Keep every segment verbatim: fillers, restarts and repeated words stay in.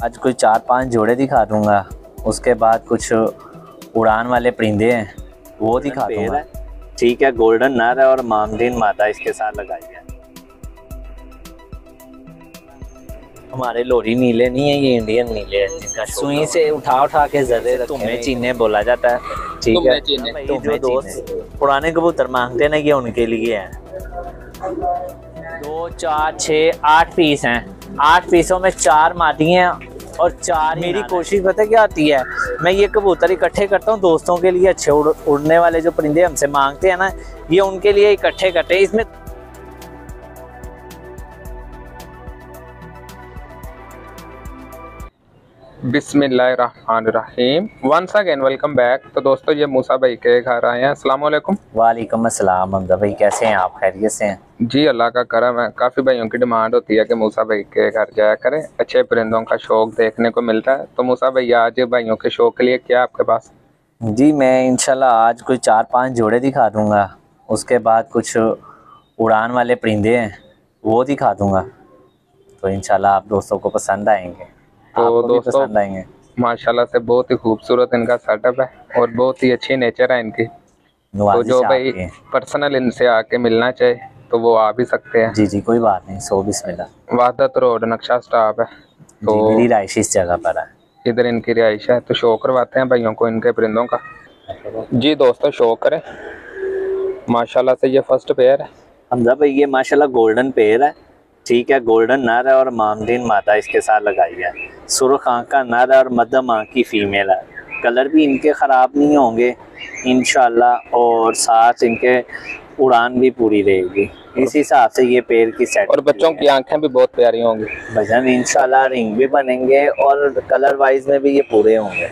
आज कोई चार पांच जोड़े दिखा दूंगा, उसके बाद कुछ उड़ान वाले परिंदे हैं वो दिखा दूंगा। ठीक है, गोल्डन नर है और मामदीन मादा इसके साथ लगाई है। हमारे लोरी नीले नहीं है, ये इंडियन नीले है जिनका सुई से उठा उठा के जरे तुम्हें चीने बोला जाता है। ठीक है, तो जो दोस्त पुराने कबूतर मांगते हैं ना, ये उनके लिए है। दो चार छः आठ पीस हैं, आठ पीसों में चार मादी हैं और चार। मेरी कोशिश पता क्या आती है, मैं ये कबूतर इकट्ठे करता हूँ दोस्तों के लिए, अच्छे उड़, उड़ने वाले जो परिंदे हमसे मांगते हैं ना, ये उनके लिए इकट्ठे करते हैं। इसमें बिस्मिल्लाहिर्रहमानिर्रहीम। Once again welcome back. तो दोस्तों ये मूसा भाई के घर आए हैं। अस्सलाम वालेकुम। वालेकुम अस्सलाम। हमजा भाई कैसे हैं आप? खैरियत से हैं? जी अल्लाह का करम है। काफ़ी भाइयों की डिमांड होती है कि मूसा भाई के घर जाया करें, अच्छे परिंदों का शौक देखने को मिलता है। तो मूसा भाई आज भाइयों के शौक के लिए क्या आपके पास? जी मैं इंशाल्लाह आज कोई चार पांच जोड़े दिखा दूंगा, उसके बाद कुछ उड़ान वाले परिंदे हैं वो दिखा दूंगा। तो इंशाल्लाह आप दोस्तों को पसंद आएंगे। तो दोस्तों पसंद आएंगे। माशाल्लाह से बहुत ही खूबसूरत इनका सेटअप है और बहुत ही अच्छी नेचर है इनकी। तो जो भाई पर्सनल इनसे आके मिलना चाहे तो वो आ भी सकते हैं। जी जी कोई बात नहीं। सो बिस्मिल्लाह। वहदत रोड नक्शा स्टॉप है, तो मेरी रिहाइश इस जगह पर है, इधर इनकी रिहाइश है। तो शो करवाते हैं भाइयों को इनके परिंदों का। जी दोस्तों शो करें। माशाल्लाह से ये फर्स्ट पेयर है। हमजा भाई ये माशाल्लाह गोल्डन पेयर है। ठीक है, गोल्डन नर है और मामदीन मादा इसके साथ लगाई है। सुर्ख आँख का नर है और मध्यम आँख की फीमेल है। कलर भी इनके ख़राब नहीं होंगे इंशाल्लाह, और साथ इनके उड़ान भी पूरी रहेगी। इस हिसाब से ये पेड़ की सेट। और बच्चों की आंखें भी बहुत प्यारी होंगी भजन, इंशाल्लाह रिंग भी बनेंगे और कलर वाइज में भी ये पूरे होंगे।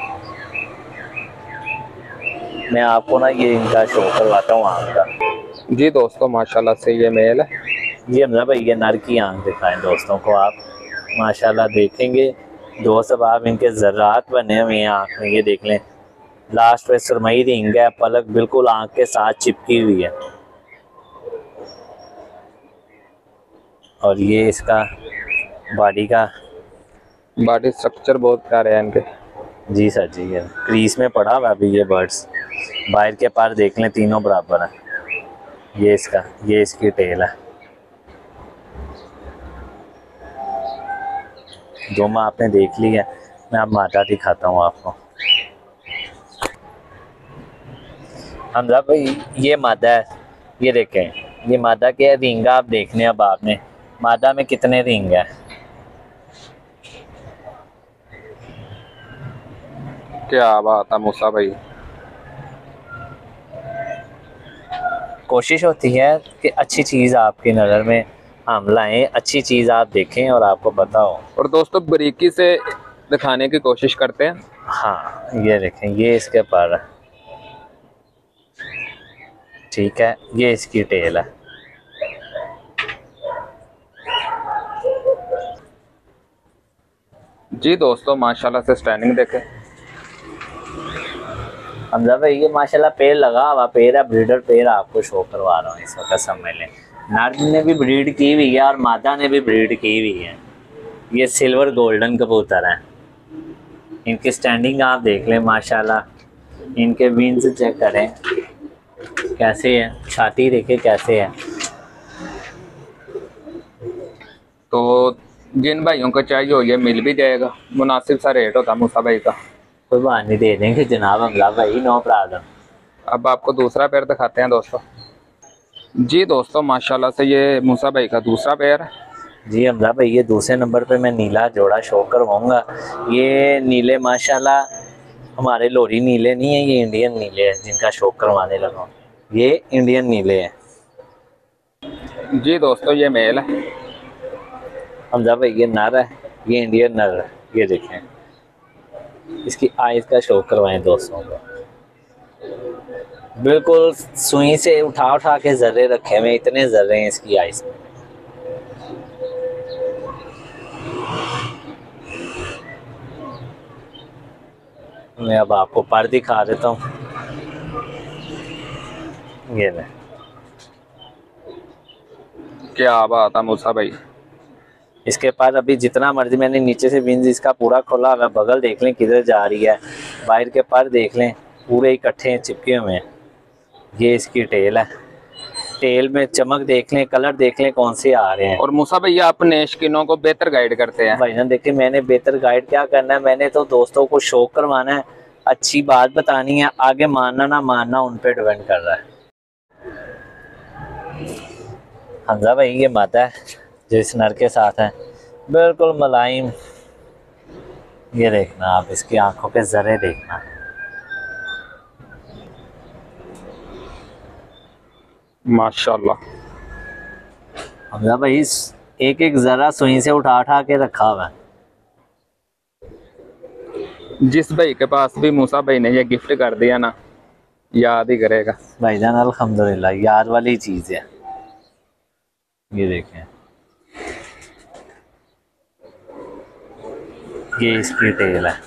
मैं आपको ना ये इनका शो करवाता हूँ आँख का। जी दोस्तों माशाल्लाह से ये मेल है। जी हमजा भाई ये नर की आँख दिखाएं दोस्तों को आप। माशाल्लाह देखेंगे दोस्त, अब आप इनके ज़र्रात बने हुए हैं आँख में, ये देख लें। लास्ट पे सुरमई रिंग है, पलक बिल्कुल आँख के साथ चिपकी हुई है। और ये इसका बॉडी का बॉडी स्ट्रक्चर बहुत प्यारे हैं इनके। जी सर जी है, क्रीज में पड़ा हुआ अभी ये बर्ड्स। बाहर के पार देख लें, तीनों बराबर हैं। ये इसका ये इसकी टेल है। दोनों आपने देख ली है, मैं अब मादा दिखाता हूँ आपको। हमजा भाई ये मादा है, ये देखें ये मादा के रिंग आप देखने। अब आपने मादा में कितने रिंग है? क्या बात है मूसा भाई। कोशिश होती है कि अच्छी चीज़ आपकी नज़र में हम लाएं, अच्छी चीज़ आप देखें और आपको पता हो। और दोस्तों बारीकी से दिखाने की कोशिश करते हैं। हाँ ये देखें, ये इसके पर है। ठीक है, ये इसकी टेल है। जी दोस्तों माशाल्लाह से स्टैंडिंग देखें। हमजा भाई ये माशाल्लाह पेड़ लगा हुआ पेड़ है, ब्रीडर पेड़ आपको शो करवा रहा हूँ इस वक्त। समझ लें नर ने भी ब्रीड की हुई है और मादा ने भी ब्रीड की हुई है। ये सिल्वर गोल्डन कबूतर हैं। इनकी स्टैंडिंग आप देख लें माशाल्लाह। इनके विंग्स चेक करें कैसे है, छाती देखें कैसे है। तो जिन भाइयों को चाहिए हो ये मिल भी जाएगा, मुनासिब सा रेट होता मूसा भाई का। कोई बात नहीं, दे देंगे जनाब हमजा भाई, नो प्रॉब्लम। अब आपको दूसरा पेयर दिखाते हैं दोस्तों। जी दोस्तों माशाल्लाह से ये मूसा भाई का दूसरा पेयर है। जी हमजा भाई ये दूसरे नंबर पे मैं नीला जोड़ा शो करवाऊँगा। ये नीले माशाल्लाह हमारे लोरी नीले नहीं है, ये इंडियन नीले हैं जिनका शो करवाने लगा हूँ। ये इंडियन नीले हैं। जी दोस्तों ये मेल है। हमजा भाई ये नर है, ये इंडियन नर है। ये देखें इसकी आइज़ का शो करवाएं दोस्तों को। बिल्कुल सुई से उठा उठा के जर्रे रखे हुए, इतने जर्रे हैं इसकी आइज़ में। मैं अब आपको पर दिखा देता हूँ। ये ले। क्या बात है मूसा भाई। इसके पास अभी जितना मर्जी, मैंने नीचे से विंज इसका पूरा खोला हुआ, बगल देख लें किधर जा रही है, बाहर के पर देख लें पूरे इकट्ठे चिपके हुए हैं। ये इसकी टेल है, टेल में चमक देख लें, कलर देख लें कौन से आ रहे हैं। और मूसा भैया अपने शौकीनों को बेहतर गाइड करते हैं। भाईजान देखिए, मैंने बेहतर गाइड क्या करना है, मैंने तो दोस्तों को शौक करवाना है, अच्छी बात बतानी है, आगे मानना ना मानना उन पे डिपेंड कर रहा है। हमजा भाई ये मादा है जो इस नर के साथ है, बिल्कुल मुलायम। ये देखना आप, इसकी आंखों के जरे देखना, माशाल्लाह। हमजा भाई एक एक जरा सुई से उठा उठा के रखा हुआ है। जिस भाई के पास भी मूसा भाई ने ये गिफ्ट कर दिया ना, याद ही करेगा भाईजान अल्हम्दुलिल्लाह, याद वाली चीज है। ये देखें, ये इसकी टेल है।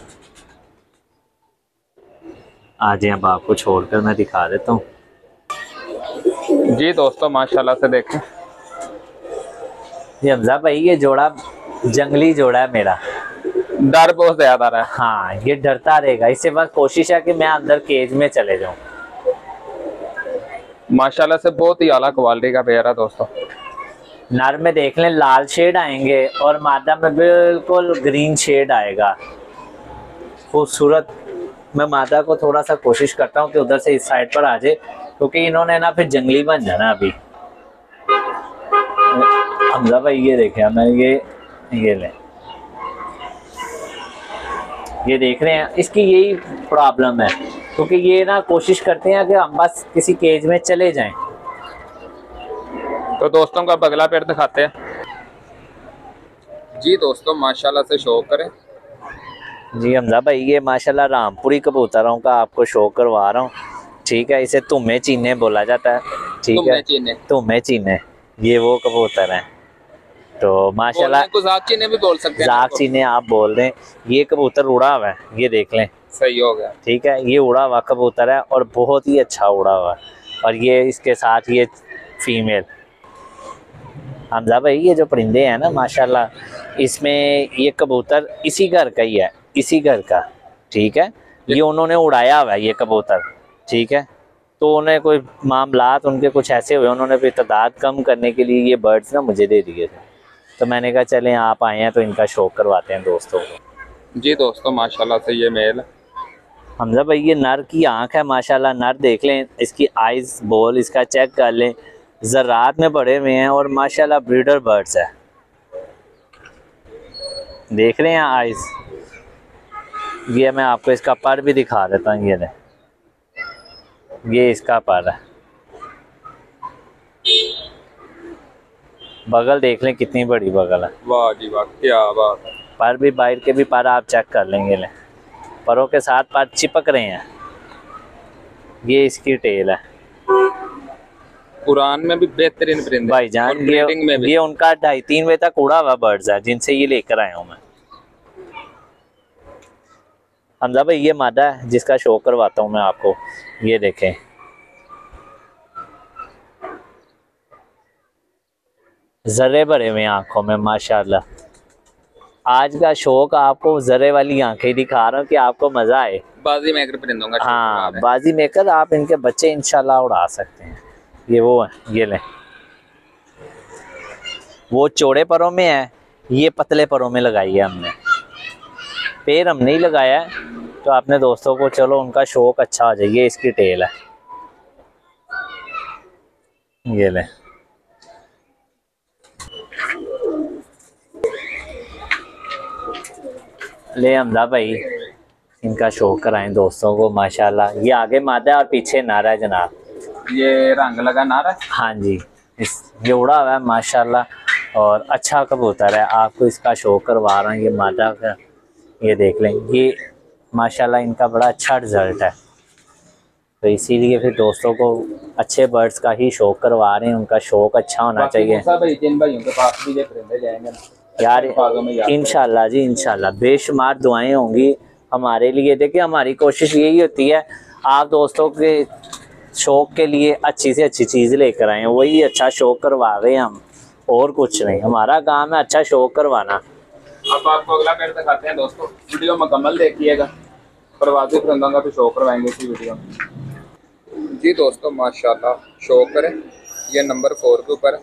आज अब आपको छोड़कर मैं दिखा देता हूँ। जी दोस्तों माशाल्लाह से देखें, ये हमजा भाई ये जोड़ा जंगली जोड़ा है मेरा, डर बहुत ज्यादा रहा है। हाँ ये डरता रहेगा, इससे बस कोशिश है कि मैं अंदर केज में चले जाऊं। माशाल्लाह से बहुत ही आला क्वालिटी का पेयर है दोस्तों। नर में देख लें लाल शेड आएंगे और मादा में बिल्कुल ग्रीन शेड आएगा, खूबसूरत। मैं मादा को थोड़ा सा कोशिश करता हूँ कि उधर से इस साइड पर आ जाए, क्योंकि इन्होंने ना फिर जंगली बन जाना अभी। हमजा भाई ये देखे, मैं ये ये ले ये देख रहे हैं, इसकी यही प्रॉब्लम है, क्योंकि ये ना कोशिश करते हैं कि हम बस किसी केज में चले जाएं। तो दोस्तों का अगला पेड़ दिखाते हैं। जी दोस्तों माशाल्लाह से शौक करें। जी हमजा भाई ये माशाल्लाह रामपुरी कबूतरों का आपको शो करवा रहा हूँ, ठीक है। इसे तुम्हे चीने बोला जाता है, ठीक है, तुम्हे चीने, ये वो कबूतर हैं। तो माशाल्लाह जाक चीने भी बोल सकते हैं, जाक चीने आप बोल रहे हैं। ये कबूतर उड़ा हुआ है, ये देख लें, सही हो गया, ठीक है। ये उड़ा हुआ कबूतर है और बहुत ही अच्छा उड़ा हुआ है, और ये इसके साथ ये फीमेल। हमजा भाई ये जो परिंदे हैं ना माशाल्लाह, इसमें ये कबूतर इसी घर का ही है, इसी घर का, ठीक है। ये उन्होंने उड़ाया हुआ है ये कबूतर, ठीक है। तो उन्हें कोई मामलात उनके कुछ ऐसे हुए, उन्होंने फिर तादाद कम करने के लिए ये बर्ड्स ना मुझे दे दिए थे। तो मैंने कहा चलें आप आए हैं तो इनका शौक करवाते हैं दोस्तों को। जी दोस्तों माशाल्लाह से ये मेल। हमजा भाई ये नर की आंख है माशाल्लाह, नर देख लें, इसकी आइज बॉल इसका चेक कर लें, ज़रात में बड़े हुए हैं और माशाल्लाह ब्रीडर बर्ड्स है। देख रहे हैं आइज, ये मैं आपको इसका पर भी दिखा देता हूँ। ये ये इसका पर है, बगल देख लें कितनी बड़ी बगल है। वाह जी वाह, क्या बात है। पर भी बाहर के भी पर आप चेक कर लेंगे, ले परों के साथ पर चिपक रहे हैं। ये इसकी टेल है। कुरान में भी बेहतरीन परिंदे भाईजान, ये में भी। ये उनका ढाई तीन बजे तक उड़ा हुआ बर्ड्स है जिनसे ये लेकर आया हूँ मैं। हमजा भाई ये मादा है जिसका शो करवाता हूँ मैं आपको। ये देखें, जरे भरे हुए आंखों में माशाल्लाह। आज का शौक आपको जरे वाली आंखें दिखा रहा हूँ कि आपको मजा आए। बाजी मेकर परिंदों का, हाँ बाजी मेकर, आप इनके बच्चे इंशाल्लाह उड़ा सकते हैं। ये वो है, ये लें, वो चौड़े परों में है, ये पतले परों में लगाई है हमने। पैर हम नहीं लगाया है, तो अपने दोस्तों को चलो उनका शौक अच्छा हो जाए। ये इसकी टेल है, ये ले। ले हमजा भाई इनका शौक कराएं दोस्तों को माशाल्लाह। ये आगे मादा है और पीछे नारा है जनाब। ये रंग लगा नारा है, हाँ जी, इस ये उड़ा हुआ है माशाल्लाह और अच्छा कबूतर है। आपको इसका शौक करवा रहा हूँ। ये मादा का, ये देख लें, ये माशाल्लाह इनका बड़ा अच्छा रिजल्ट है। तो इसीलिए फिर दोस्तों को अच्छे बर्ड्स का ही शौक करवा रहे हैं, उनका शौक अच्छा होना चाहिए। जिन भाइयों के पास भी ये परिंदे जाएंगे यार इंशाल्लाह जी, इंशाल्लाह बेशुमार दुआएं होंगी हमारे लिए। देखिए हमारी कोशिश यही होती है आप दोस्तों के शौक के लिए अच्छी से अच्छी चीज़ लेकर आए, वही अच्छा शौक करवा रहे हैं हम। और कुछ नहीं। हमारा काम है अच्छा शो करवाना। अब आपको अगला पेड़ दिखाते हैं दोस्तों, वीडियो मुकम्मल देखिएगा। प्रवासी परिंदों का भी शो करवाएंगे इसी वीडियो में। जी दोस्तों माशाल्लाह शो करें, ये नंबर फोर के ऊपर।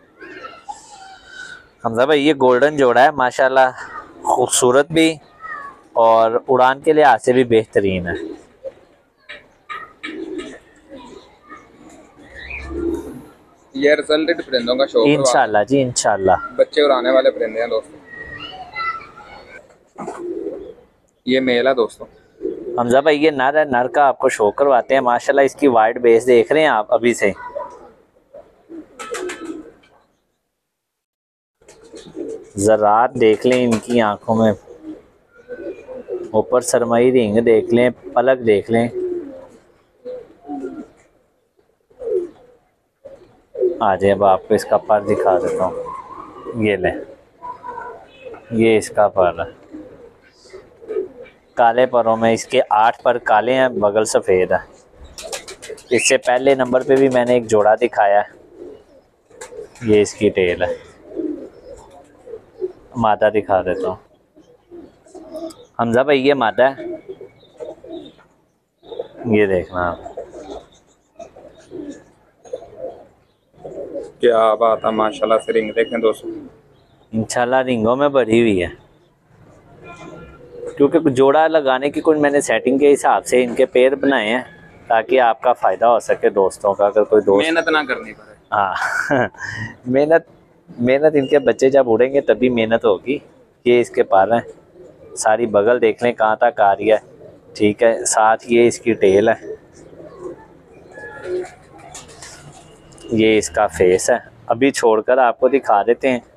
हमजा भाई ये गोल्डन जोड़ा है माशाल्लाह, खूबसूरत भी और उड़ान के लिहाज से भी बेहतरीन है। ये रिजल्टेड परिंदों का शो इंशाल्लाह जी इंशाल्लाह। बच्चे उड़ाने वाले परिंदे हैं दोस्तों। ये मेल है दोस्तों। हमजा भाई ये नर है, नर का आपको शो करवाते हैं। माशाल्लाह इसकी वाइट बेस देख रहे हैं आप अभी से। ज़रात देख लें इनकी आंखों में, ऊपर सरमई रिंग देख लें, पलक देख लें। आ जाए अब आपको इसका पर दिखा देता हूँ। ये ले, ये इसका पर है, काले परों में इसके आठ पर काले हैं, बगल सफ़ेद है। इससे पहले नंबर पे भी मैंने एक जोड़ा दिखाया है। ये इसकी टेल है, मादा दिखा देता हूँ। हमजा भाई ये मादा है, ये देखना आप। क्या बात है माशाल्लाह से रिंग देखें दोस्तों। इंशाल्लाह रिंगों में भरी हुई है, क्योंकि जोड़ा लगाने की कुछ मैंने सेटिंग के हिसाब से इनके पैर बनाए हैं ताकि आपका फ़ायदा हो सके दोस्तों का। अगर कोई दोस्त मेहनत ना करनी पड़े। हाँ मेहनत मेहनत इनके बच्चे जब उड़ेंगे तभी मेहनत होगी। ये इसके पार हैं, सारी बगल देख लें कहाँ तक आ रही है। ठीक है, साथ ये इसकी टेल है, ये इसका फेस है। अभी छोड़कर आपको दिखा देते हैं।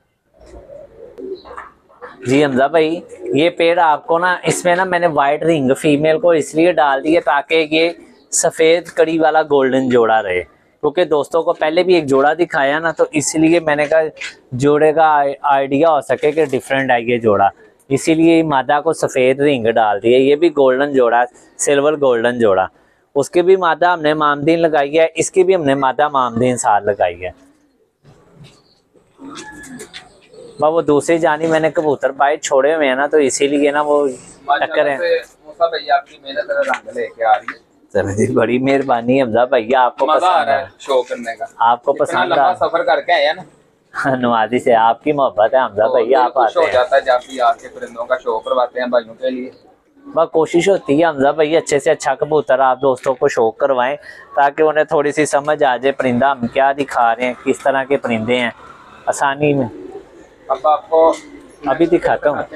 जी हमजा भाई ये पेड़ आपको ना, इसमें ना मैंने वाइट रिंग फीमेल को इसलिए डाल दी है ताकि ये सफ़ेद कड़ी वाला गोल्डन जोड़ा रहे, क्योंकि दोस्तों को पहले भी एक जोड़ा दिखाया ना, तो इसलिए मैंने कहा जोड़े का आइडिया हो सके कि डिफरेंट है ये जोड़ा, इसीलिए मादा को सफ़ेद रिंग डाल दी है। ये भी गोल्डन जोड़ा, सिल्वर गोल्डन जोड़ा। उसकी भी मादा हमने मामदीन लगाई है, इसकी भी हमने मादा मामदीन साथ लगाई है। बा वो दूसरी जानी मैंने कबूतर पाए छोड़े हुए हैं ना, तो इसीलिए ना वो टक्कर है। आपकी मेहनत रंग लेके आ रही है। चलो जी बड़ी मेहरबानी हमजा भैया, आपको मजा आ पसंद रहा है है शो करने का। आपको पसंद है, सफर करके आया ना नवाजी से आपकी मोहब्बत है हमजा भैया, आप आते हैं। जाता है जब भी आके परिंदों का शो करवाते हैं भाइयों के लिए। बस कोशिश होती है हमजा भैया अच्छे से अच्छा कबूतर आप दोस्तों को शो करवाएं, ताकि उन्हें थोड़ी सी समझ आ जाए परिंदा हम क्या दिखा रहे हैं, किस तरह के परिंदे हैं आसानी में। अब आपको अभी दिखाता हूँ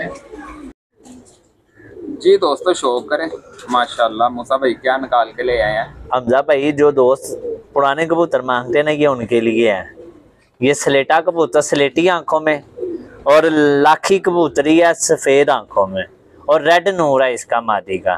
जी दोस्तों, शो करें। माशाल्लाह मूसा भाई क्या निकाल के ले आए हैं। हमजा भाई जो दोस्त पुराने कबूतर मांगते हैं ना, ये उनके लिए है। ये स्लेटा कबूतर स्लेटी आंखों में, और लाखी कबूतरी है सफ़ेद आंखों में, और रेड नूर है इसका मादी का।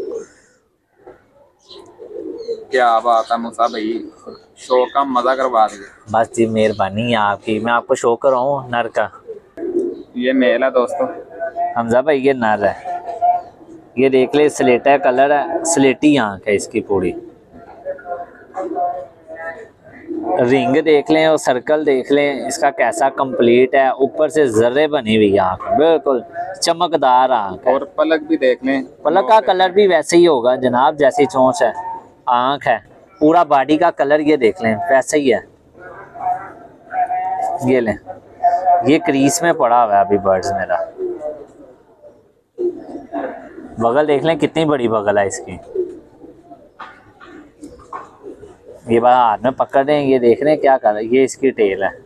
क्या बात है मूसा भाई, शो का मजा करवा दिया। बस जी मेहरबानी है आपकी, मैं आपको शो कराऊँ नर का। ये मेल है दोस्तों। हमजा भाई ये नर है, ये देख ले स्लेटा कलर है, स्लेटी आंख है इसकी पूरी। रिंग देख लें और सर्कल देख लें इसका कैसा कंप्लीट है, ऊपर से जर्रे बनी हुई आंख, बिल्कुल चमकदार आंख है। और पलक भी देख लें, पलक का कलर भी वैसे ही होगा जनाब, जैसी चोंच है आंख है, पूरा बॉडी का कलर ये देख लें वैसे ही है। ये लें, ये क्रीज में पड़ा हुआ है अभी बर्ड्स मेरा। बगल देख लें कितनी बड़ी बगल है इसकी। ये बार हाथ में पकड़ रहे हैं, ये देख रहे हैं क्या कर रहे हैं, ये इसकी टेल है।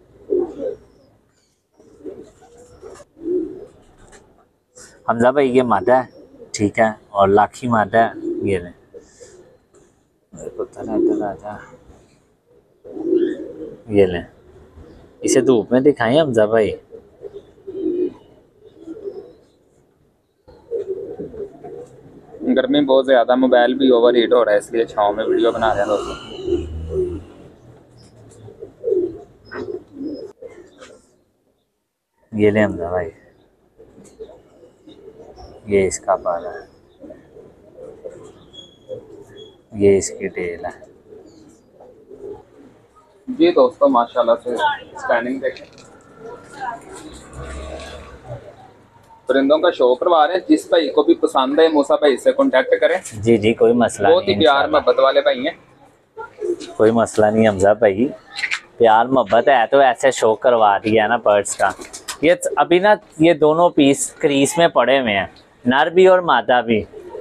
हमजा भाई ये मादा है, ठीक है, और लाखी मादा है। ये लें, ये लें, इसे धूप में दिखाएं हमजा भाई। गर्मी बहुत ज्यादा, मोबाइल भी ओवर हीट हो रहा है, इसलिए छांव में वीडियो बना रहे हैं दोस्तों। ये ले हमजा भाई, ये इसका पाला है, ये इसकी टेल है। जी दोस्तों माशाल्लाह से स्टैंडिंग देखें, परिंदों का शो करवा रहे हैं। जिस भाई को भी पसंद है मूसा भाई से कांटेक्ट करें। जी जी कोई मसला बहुत ही नहीं, प्यार इंशाल्लाह। मोहब्बत वाले भाई हैं। कोई मसला नहीं हमजा भाई, प्यार मोहब्बत है तो ऐसे शो करवा दिया है ना बर्ड्स का। ये अभी ना ये दोनों पीस क्रीज में पड़े हुए हैं, नर भी और मादा भी।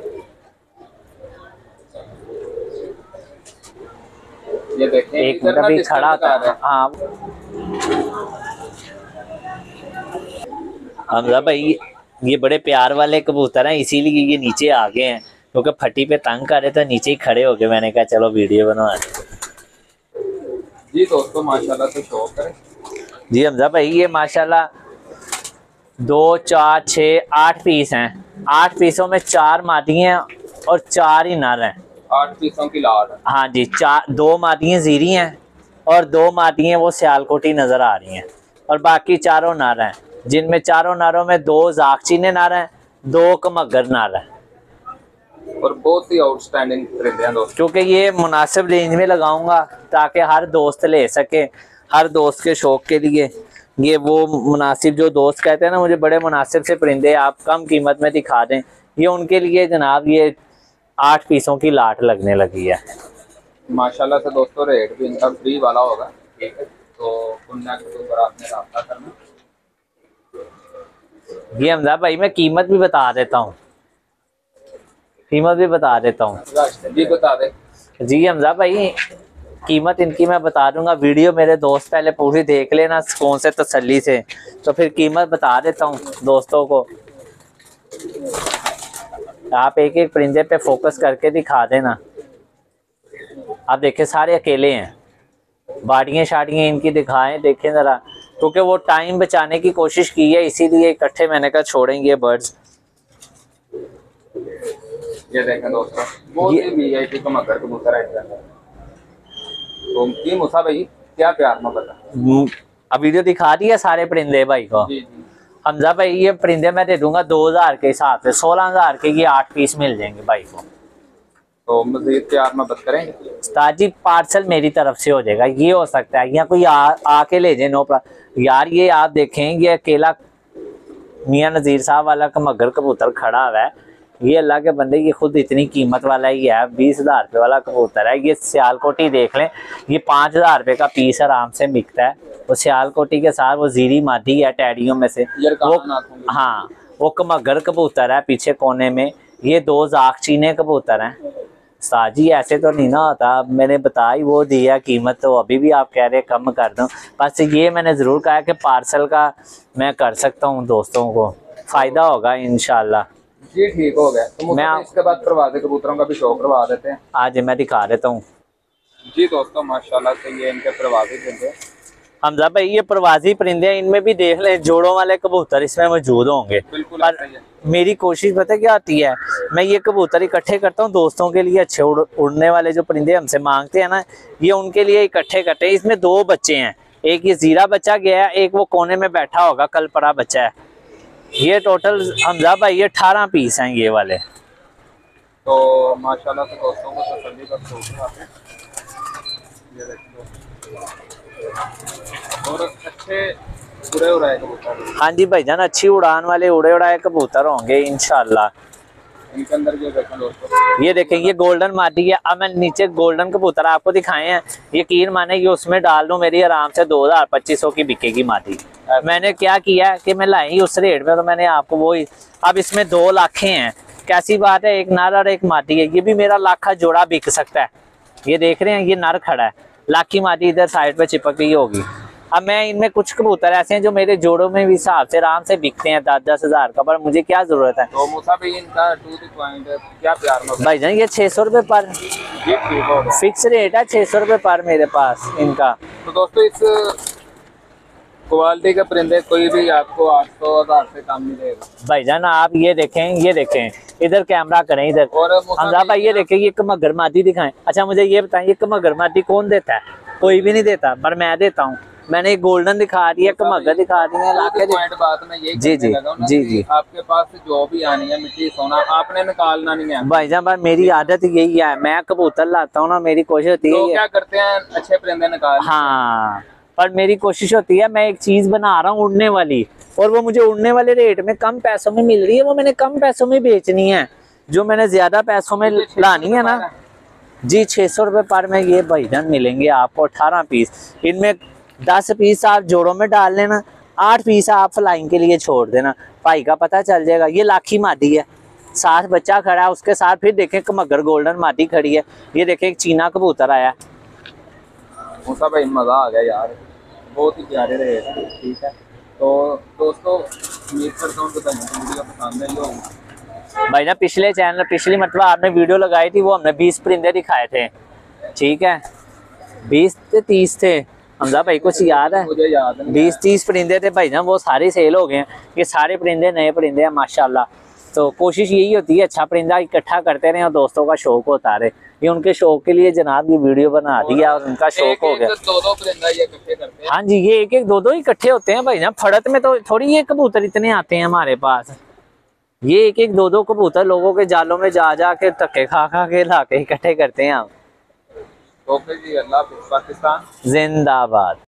ये देखें एक इधर ना अभी डिस्टर्ब खड़ा कर रहे था। हैं। हाँ हमजा भाई ये बड़े प्यार वाले कबूतर हैं, इसीलिए ये नीचे आ गए हैं, क्योंकि फटी पे तंग कर रहे थे, नीचे ही खड़े हो गए। मैंने कहा चलो वीडियो बनवा। जी दोस्तों माशाल्लाह से शो करें। जी हमजा भाई ये माशाल्लाह दो चार छः आठ पीस हैं। आठ पीसों में चार मादी हैं और चार ही नर हैं। आठ पीसों की लाट है। हाँ जी, चार दो मादियाँ जीरी हैं और दो मादियाँ वो सियालकोटी नज़र आ रही हैं, और बाकी चारों नर हैं, जिनमें चारों नरों में दो जागचीने नर हैं, दो कमगर नर हैं। और बहुत ही आउटस्टैंडिंग परिंदे हैं दोस्तों। क्योंकि ये मुनासिब रेंज में लगाऊंगा ताकि हर दोस्त ले सके, हर दोस्त के शौक के लिए। ये वो मुनासिब जो दोस्त कहते हैं ना मुझे बड़े मुनासिब से परिंदे आप कम कीमत में दिखा दें, ये उनके लिए जनाब ये आठ पीसों की लाट लगने लगी है। माशाल्लाह से दोस्तों रेट भी इनका फ्री वाला होगा, ठीक है, तो कॉन्टैक्ट के ऊपर आपने रब्ता करना। ये हमजा भाई मैं कीमत भी बता देता हूँ, कीमत भी बता देता हूँ। जी बता दे। जी हमजा भाई कीमत इनकी मैं बता दूंगा, वीडियो मेरे दोस्त पहले पूरी देख लेना कौन से तसल्ली से, तो फिर कीमत बता देता हूँ दोस्तों को। आप एक एक परिंदे पे फोकस करके दिखा देना। आप देखें सारे अकेले हैं, बाड़ियाँ शाड़ियाँ इनकी दिखाएं, देखें ज़रा, क्योंकि वो टाइम बचाने की कोशिश की है, इसीलिए इकट्ठे मैंने कहा छोड़ेंगे बर्ड्स। ये देखें दोस्तों बहुत ही वीआईपी का मगर कबूतर है। तो जी मूसा भाई क्या प्यार मोहब्बत है। अब वीडियो दिखा दी है सारे परिंदे भाई को। जी जी हमजा भाई ये परिंदे मैं दे दूंगा दो हजार के हिसाब से, सोलह हजार के ये आठ पीस मिल जाएंगे भाई को। तो मजीद प्यार मोहब्बत करेंगे। उस्ताद जी पार्सल मेरी तरफ से हो जाएगा, ये हो सकता है या कोई आ, आके ले जाए, नो प्रॉब्लम। यार ये आप देखें ये अकेला मियां नज़ीर साहब वाला का मगर कबूतर खड़ा हुआ है, ये अल्लाह के बंदे ये खुद इतनी कीमत वाला ही है, बीस हजार रुपये वाला कबूतर है। ये सियालकोटी देख लें, ये पाँच हजार रुपये का पीस आराम से बिकता है। वो सियालकोटी के साथ वो जीरी मादी है टैडियों में से वो, हाँ वो कमगर कबूतर है पीछे कोने में। ये दो जागचीने कबूतर हैं। साजी ऐसे तो नहीं ना होता, मैंने बताई वो दिया कीमत, तो अभी भी आप कह रहे कम कर दूं। बस ये मैंने ज़रूर कहा कि पार्सल का मैं कर सकता हूँ, दोस्तों को फ़ायदा होगा इंशाल्लाह। जी ठीक हो गया। तो मैं इसके बाद प्रवासी कबूतरों का भी शो करवा देते हैं। आज मैं दिखा देता हूँ। जी दोस्तों माशाल्लाह से ये इनके प्रवासी परिंदे। हमजा भाई ये प्रवासी परिंदे हैं, इनमें भी देख लें जोड़ों वाले कबूतर इसमें मौजूद होंगे। बिल्कुल पर मेरी कोशिश पता क्या आती है, मैं ये कबूतर इकट्ठे करता हूँ दोस्तों के लिए, अच्छे उड़, उड़ने वाले जो परिंदे हमसे मांगते हैं ना, ये उनके लिए इकट्ठे करते हैं। इसमें दो बच्चे हैं, एक ये जीरा बच्चा गया है, एक वो कोने में बैठा होगा कल पड़ा बच्चा है। ये टोटल हमजा भाई ये अठारह पीस हैं ये वाले। तो माशाल्लाह से दोस्तों को तसल्ली का शौक है। ये देखो और अच्छे उड़े उड़ाए कबूतर। हाँ जी भाईजान अच्छी उड़ान वाले उड़े उड़ाए कबूतर होंगे इंशाल्लाह। इनके अंदर ये देखें दोस्तों, ये देखें ये गोल्डन मादी है। अब मैं नीचे गोल्डन कबूतर आपको दिखाए हैं, यकीन माने ये उसमें डाल दूं मेरी आराम से दो हजार पच्चीस सौ की बिकेगी मादी। मैंने क्या किया है कि मैं लाई उस रेट में, तो मैंने आपको वो ही, अब इसमें दो लाखें हैं, कैसी बात है, एक नर और एक मादी है। ये भी मेरा लाखा जोड़ा बिक सकता है। ये देख रहे हैं ये नर खड़ा है, लाखी मादी इधर साइड पे चिपक गई होगी। अब मैं इनमें कुछ कबूतर ऐसे हैं जो मेरे जोड़ों में भी हिसाब से आराम से बिकते हैं दस दस हजार का, पर मुझे क्या जरूरत है। तो मूसा भाई इनका टू द पॉइंट क्या प्यार में भाईजान ये छह सौ रुपये पर फिक्स रेट है, छह सौ रुपये पर मेरे पास इनका। तो दोस्तों इस क्वालिटी के परिंदे कोई भी आपको आठ सौ हजार से कम मिलेगा। भाईजान आप ये देखें, ये देखें इधर कैमरा करें इधर, हमजा भाई ये देखें ये कमगर मादी दिखाएं। अच्छा मुझे ये बताएं ये कमगर मादी कौन देता है? कोई भी नहीं देता, पर मैं देता हूँ। मैंने एक गोल्डन दिखा दिया, कमगर दिखा दिया, लाके पॉइंट बात मैं यही जी, करने जी, लगा हूं ना जी, कि जी। आपके पास जो भी आनी है मिट्टी सोना आपने निकालना नहीं है। भाईजान भाई मेरी आदत यही है, मैं कबूतर लाता हूँ ना, मेरी कोशिश होती है लोग ये- क्या करते हैं अच्छे परिंदे निकाल लेते हैं। हाँ, पर मेरी कोशिश होती है, मैं एक चीज बना रहा हूँ उड़ने वाली, और वो मुझे उड़ने वाले रेट में कम पैसों में मिल रही है, वो मैंने कम पैसों में बेचनी है। जो मैंने ज्यादा पैसों में लानी है ना जी, छह सौ रुपये पर में ये भाईजान मिलेंगे आपको अठारह पीस। इनमें दस पीस आप जोड़ों में डाल लेना, आठ पीस आप फ्लाइंग के लिए छोड़ देना, भाई का पता चल जाएगा। ये लाखी मादी है, साथ बच्चा खड़ा है, उसके साथ फिर देखें कमगर गोल्डन मादी खड़ी है। ये देखें एक चीना कबूतर आया। मूसा भाई मजा आ गया यार, बहुत ही प्यारे रहे। ठीक है तो दोस्तों उम्मीद करता हूँ कि वीडियो पसंद आई होगी। भाई ना पिछले चैनल पिछली मतलब आपने वीडियो लगाई थी, वो हमने बीस परिंदे दिखाए थे, ठीक है, बीस से तीस थे, हमजा भाई कुछ याद है? मुझे याद नहीं बीस तीस परिंदे थे भाई ना, वो सारे सेल हो गए हैं। ये सारे परिंदे नए परिंदे हैं माशाल्लाह। तो कोशिश यही होती है अच्छा परिंदा इकट्ठा करते रहे और दोस्तों का शौक होता रहे। ये उनके शौक के लिए जनाब ये वीडियो बना दिया और उनका शौक हो गया। दो दो परिंदा ये इकट्ठे करते हैं। हाँ जी, ये एक एक दो दो इकट्ठे होते हैं भाई ना। फड़त में तो थोड़ी ये कबूतर इतने आते हैं हमारे पास, ये एक एक दो दो कबूतर लोगों के जालों में जा जा के धक्के खा खा के ला के इकट्ठे करते हैं हम। ओके जी, अल्लाह हाफिज़। पाकिस्तान जिंदाबाद।